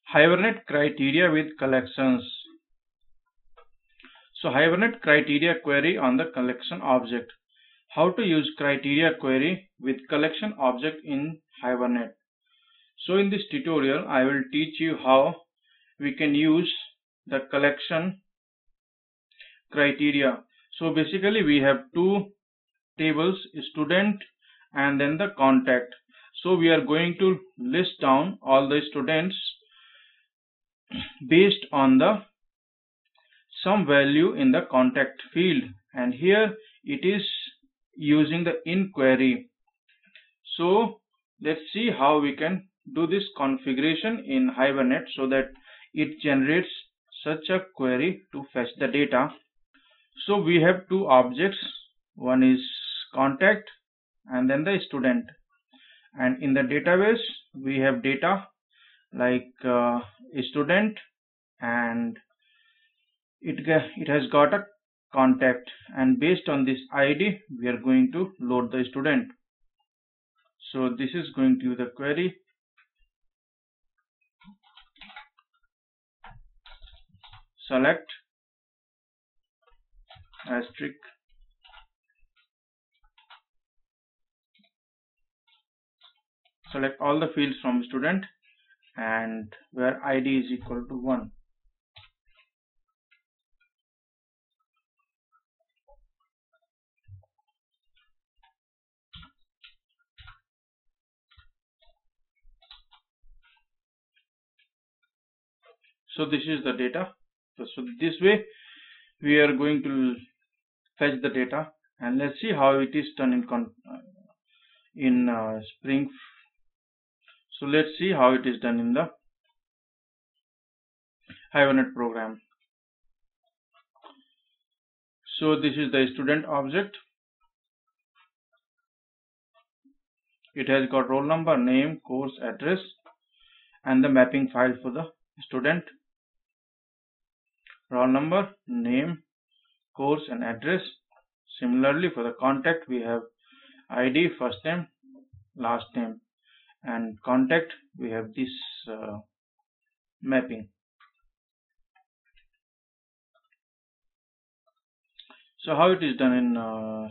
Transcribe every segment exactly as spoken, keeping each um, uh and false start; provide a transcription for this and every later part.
Hibernate criteria with collections. So Hibernate criteria query on the collection object. How to use criteria query with collection object in Hibernate. So in this tutorial I will teach you how we can use the collection criteria. So basically we have two tables, student and then the contact. So we are going to list down all the students based on the some value in the contact field, and here it is using the inquiry. So let's see how we can do this configuration in Hibernate so that it generates such a query to fetch the data. So we have two objects, one is contact and then the student, and in the database we have data like uh, student, and it, it has got a contact, and based on this I D we are going to load the student. So this is going to be the query. Select asterisk select all the fields from student and where I D is equal to one. So this is the data. So, so this way we are going to fetch the data, and let's see how it is done in con in uh, Spring. So let's see how it is done in the Hibernate program. So this is the student object. It has got roll number, name, course, address, and the mapping file for the student. Roll number, name, course, and address. Similarly for the contact we have I D, first name, last name, and contact we have this uh, mapping. So how it is done in uh,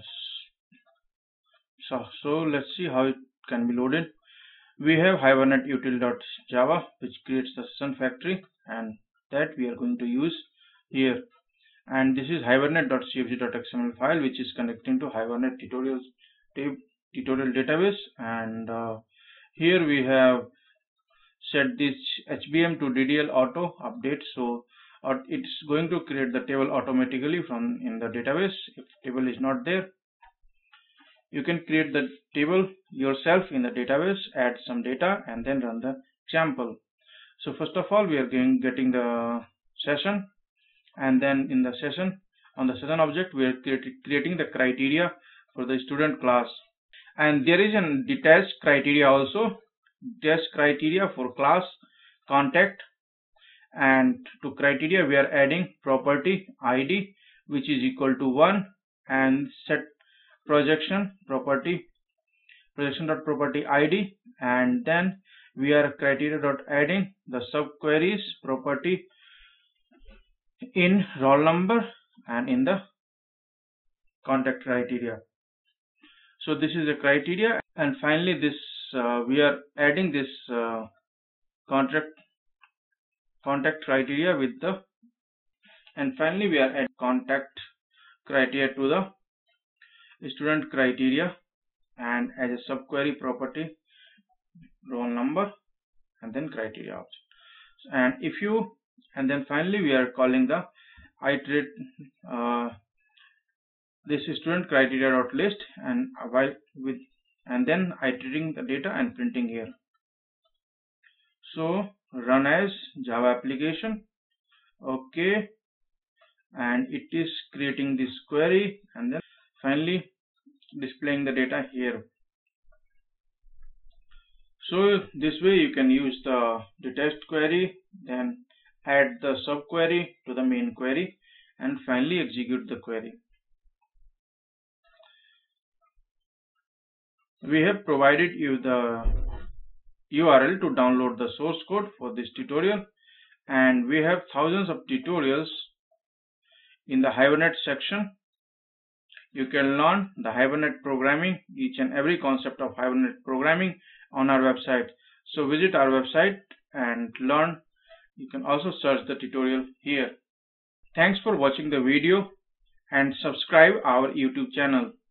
so, so let's see how it can be loaded. We have Hibernate util.java which creates the session factory, and that we are going to use here, and this is hibernate.cfg.xml file which is connecting to Hibernate tutorials tutorial database, and uh, here we have set this H B M to D D L auto update, so uh, it's going to create the table automatically from in the database. If table is not there, you can create the table yourself in the database, add some data, and then run the example. So first of all we are going, getting the session, and then in the session, on the session object we are creating the criteria for the student class, and there is a detached criteria also, detached criteria for class, contact, and to criteria we are adding property I D which is equal to one, and set projection property projection dot property I D, and then we are criteria dot adding the subqueries property in roll number and in the contact criteria. So this is the criteria, and finally this uh, we are adding this uh, contact contact criteria with the, and finally we are adding contact criteria to the student criteria, and as a subquery property roll number and then criteria object. And if you and then finally we are calling the iterate uh, this student criteria dot list, and while with and then iterating the data and printing here. So run as Java application, okay, and it is creating this query and then finally displaying the data here. So this way you can use the detached query, then add the subquery to the main query, and finally execute the query. We have provided you the U R L to download the source code for this tutorial, and we have thousands of tutorials in the Hibernate section. You can learn the Hibernate programming, each and every concept of Hibernate programming on our website. So visit our website and learn. You can also search the tutorial here. Thanks for watching the video and subscribe our YouTube channel.